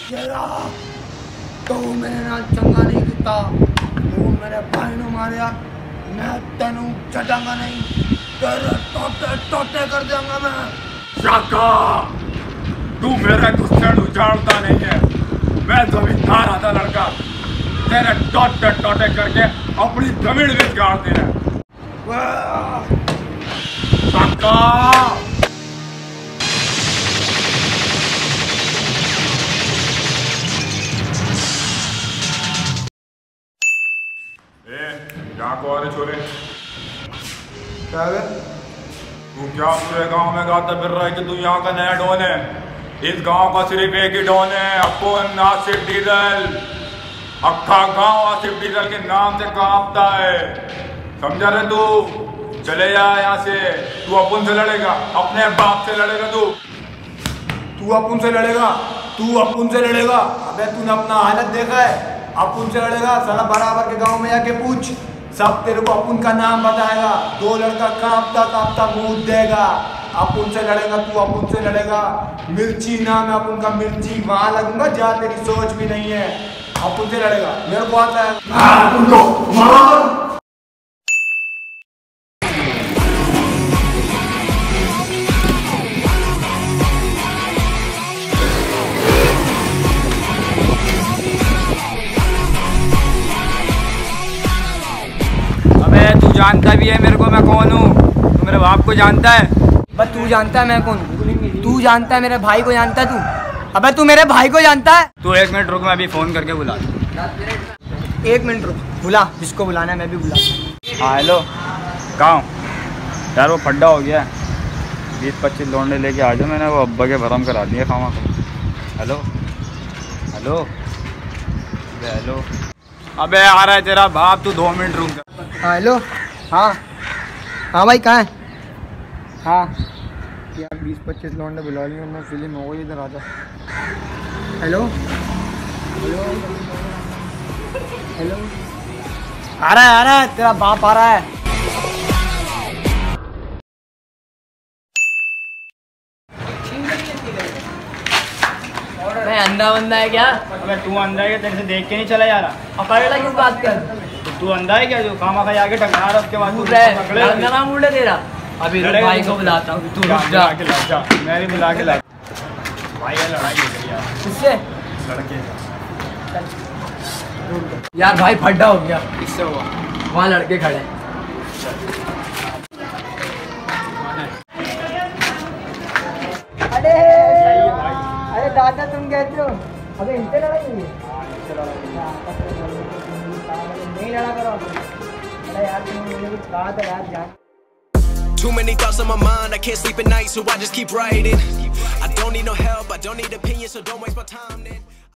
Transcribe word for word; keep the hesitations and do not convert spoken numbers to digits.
तू मेरे नाल चंगा नहीं किया, तू मेरे भाई ने मारिया, मैं तेनू छड्डांगा नहीं, तेरे टोटे टोटे कर दूंगा मैं। शाका, तू मेरे गुस्से को जानता नहीं है, मैं जमींदार आधा लड़का, तेरे टोटे टोटे करके अपनी जमीन भी गाड़ देना। शाका यहाँ को आ रहे छोरे, क्या है? तू क्या पूरे गांव में गाता फिर रहा है कि तू यहाँ का नया डॉन है? इस गांव का सिर्फ एक ही डॉन है, अपन आसिफ डीजल। अक्खा गांव आसिफ डीजल के नाम से कांपता है, समझा रहे तू? चले जा यहाँ से, तू अपन से लड़ेगा, अपने बाप से लड़ेगा तू। तू अपन से लड़ेगा, तू अपन से लड़ेगा? अबे तूने अपना हालत देखा है? अपुन से लड़ेगा साला, बराबर के गांव में जाके पूछ, सब तेरे को अपुन का नाम बताएगा। दो लड़का कांपता कांपता मुंह देगा। अपुन से लड़ेगा तू, अपुन से लड़ेगा। मिर्ची नाम है अपुन का, मिर्ची वहां लगूंगा जहाँ तेरी सोच भी नहीं है। अपुन से लड़ेगा, मेरे को आता है। तू जानता भी है मेरे को मैं कौन हूँ? तू मेरे बाप को जानता है? बस तू जानता है मैं कौन हूँ? तू जानता है मेरे भाई को जानता है तू? अबे तू मेरे भाई को जानता है? तू एक मिनट रुक, मैं अभी फोन करके बुला। एक मिनट रुक, बुला जिसको बुलाना है, मैं भी बुला। हाँ हेलो, कहाँ? यार वो फड्डा हो गया, बीस पच्चीस लौंडे लेके आ जाओ, मैंने वो अब्बा के भरम करा दिया खामा को। हेलो हेलो हेलो, अबे आ रहा है तेरा बाप, तू दो मिनट रुक जा। हाँ हेलो, हाँ हाँ भाई कहाँ है? हाँ यार बीस पच्चीस लौंडे बुला लिए, मैं फिल्म हो गई, इधर आ जा। हेलो हेलो हेलो, आ रहा है आ रहा है, तेरा बाप आ रहा है। मैं अंधा बंदा है क्या? अबे तू अंधा है, तेरे से देख के नहीं चला जा रहा। पकड़ क्यों बात कर? तो तू अंधा है क्या जो खामा खा आगे टकरा रहा, उसके बाद तू नाम उड़ तेरा। अभी भाई को बुलाता हूँ, तू रुक जा। जा, मैं भी बुला के ला। भाई ये लड़ाई हो गई यार, किससे? लड़के यार भाई फड्डा हो गया। किससे हुआ? वहाँ लड़के खड़े हैं। अरे अरे दादा तुम कहते हो अबे इनसे लड़ाई हुई है? नहीं लड़ा करो। अरे यार तुमने मुझे कुछ कहा था यार जान। Too many thoughts on my mind, I can't sleep at night, so I just keep writing. I don't need no help, I don't need opinions, so don't waste my time then.